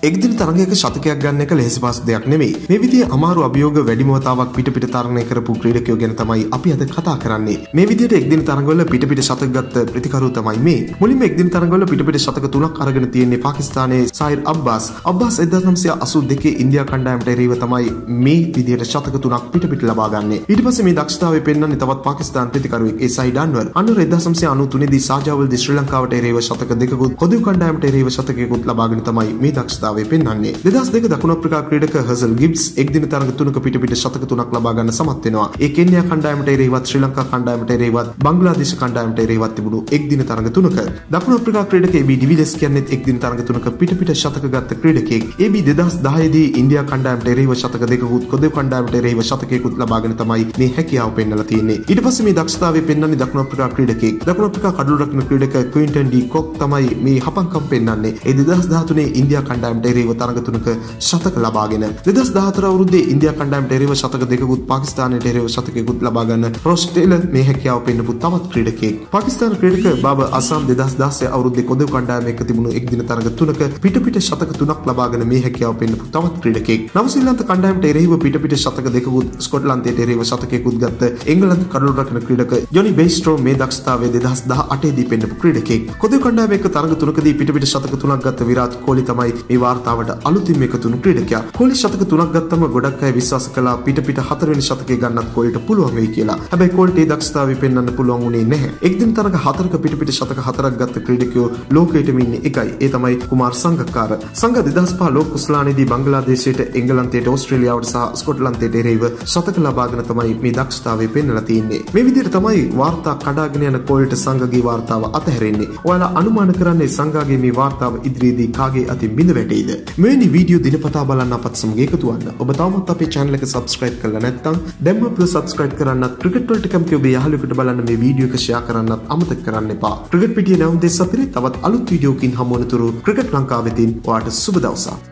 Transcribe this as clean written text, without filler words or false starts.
එක්දින තරගයක ශතකයක් ගන්න එක ලෙහෙසි පහසු දෙයක් නෙමෙයි. මේ විදිහේ අමාරු අභියෝග වැඩිම වතාවක් පිට තරණය කරපු ක්‍රීඩකයෝ ගැන තමයි අපි අද කතා කරන්නේ. මේ විදිහට එක්දින තරගවල පිට ශතක ගත්ත ප්‍රතිකරුව තමයි මේ. මුලින්ම එක්දින තරගවල පිට ශතක 3ක් අරගෙන තියෙන්නේ පාකිස්තානයේ සයිර් අබ්බාස්. අබ්බාස් 1982 ඉන්දියා කණ්ඩායමට එරෙහිව තමයි මේ විදිහට ශතක 3ක් පිට ලබා ගන්නේ. ඊට පස්සේ මේ දක්ෂතාවය පෙන්වන්නේ තවත් පාකිස්තාන ප්‍රතිකරුවෙක් ඒ සයිඩ් අන්වර්. අන්වර් 1993 දී සාජාවල්දී ශ්‍රී ලංකාවට එරෙහිව ශතක දෙකකුත් කොදිව් කණ්ඩායමට එරෙහිව ශතකයකුත් ලබාගෙන තමයි මේ දක්ෂතාවය පෙන්වන්නේ. 2002 දකුණු අප්‍රිකා ක්‍රීඩක හර්සල් ගිබ්ස් එක්දින තරග 3ක පිට ශතක 3ක් ලබා ගන්න සමත් වෙනවා. ඒ කෙන්යා කණ්ඩායමට එරෙහිවත් ශ්‍රී ලංකා කණ්ඩායමට එරෙහිවත් බංග්ලාදේශ කණ්ඩායමට එරෙහිවත් තිබුණු එක්දින තරග 3ක දකුණු අප්‍රිකා ක්‍රීඩක AB ඩිවිලියර්ස් කියන්නේ එක්දින තරග 3ක පිට ශතක ගත්ත ක්‍රීඩකයෙක්. AB 2010 දී ඉන්දියා කණ්ඩායමට එරෙහිව ශතක දෙකකුත් කොදිව් කණ්ඩායමට එරෙහිව ශතකයකුත් ලබාගෙන තමයි මේ හැකියාව පෙන්වලා තියෙන්නේ. ඊට පස්සේ මේ දක්ෂතාවය පෙන්වන්නේ දකුණු අප්‍රිකා ක්‍රීඩකයෙක්. දකුණු අප්‍රිකා කඩළු රකින්න ක්‍රීඩක ක්වින්ටන් ඩී කොක් තමයි මේ හපංකම් පෙන්වන්නේ. ඒ 2013 ඉන්දියා කණ්ඩායමට එරෙහිව තරග 3ක ශතක ලබාගෙන 2014 අවුරුද්දේ ඉන්දියා කණ්ඩායමට එරෙහිව ශතක දෙකකුත් පාකිස්තානයට එරෙහිව ශතකයකුත් ලබා ගන්න රොස් ටේලර් මේ හැකියාව පෙන්වපු තවත් ක්‍රීඩකයෙක්. පාකිස්තාන ක්‍රීඩක බාබර් අසම් 2016 අවුරුද්දේ කොදිව් කණ්ඩායම එක්ක තිබුණු එක්දින තරග 3ක පිට ශතක 3ක් ලබාගෙන මේ හැකියාව පෙන්වපු තවත් ක්‍රීඩකයෙක්. නවසීලන්ත කණ්ඩායමට එරෙහිව පිට ශතක දෙකකුත් ස්කොට්ලන්තයට එරෙහිව ශතකයකුත් ගත්ත එංගලන්ත කඩළු රකින්න ක්‍රීඩක ජොනි බේස්ට්‍රෝ මේ දක්ෂතාවය 2018 දී පෙන්වපු ක්‍රීඩකයෙක්. කොදිව් කණ්ඩායම එක්ක තරග 3කදී පිට ශතක 3ක් ගත්ත විරාට් කොහ්ලි තමයි මේ වාර්තාවට අලුතින්ම එකතු වුණු ක්‍රීඩකයා. කොහ්ලි ශතක 3ක් ගත්තම ගොඩක් අය විශ්වාස කළා පිට 4 වෙනි ශතකය ගන්නත් කොහ්ලිට පුළුවන් වෙයි කියලා. හැබැයි කොහ්ලිට ඒ දක්ෂතාවය පෙන්වන්න පුළුවන් වුණේ නැහැ. එක්දින තරග 4ක පිට ශතක 4ක් ගත්ත ක්‍රීඩකයෝ ලෝකයටම ඉන්නේ එකයි. ඒ තමයි කුමාර් සංගක්කාර. සංග 2005 ලෝක කුසලානේදී බංග්ලාදේශයට එංගලන්තයට ඕස්ට්‍රේලියාවට සහ ස්කොට්ලන්තයට එරෙහිව ශතක ලබාගෙන තමයි මේ දක්ෂතාවය පෙන්වලා තියෙන්නේ. මේ විදිහට තමයි වාර්තා කඩාගෙන යන කොහ්ලිට සංගගේ වාර්තාව අතහැරෙන්නේ. ඔයාලා අනුමාන කරන්නේ සංගගේ මේ වාර්තාව ඉදිරියේදී කාගේ අතින් බිඳ වැටෙයිද? මෙවැනි වීඩියෝ දිනපතා බලන්න අපත් සමග එකතු වන්න. ඔබ තවමත් අපේ channel එක subscribe කරලා නැත්නම් දැන්ම අපිව subscribe කරන්නත් ක්‍රිකට් වලට කැමති ඔබේ යාළුවෙකුට බලන්න මේ වීඩියෝ එක share කරන්නත් අමතක කරන්න එපා. ක්‍රිකට් පිටියේ නැවුම් දෙස අපිට තවත් අලුත් වීඩියෝකින් හමු වනතුරු ක්‍රිකට් ලංකාවෙතින් ඔයාට සුබ දවසක්.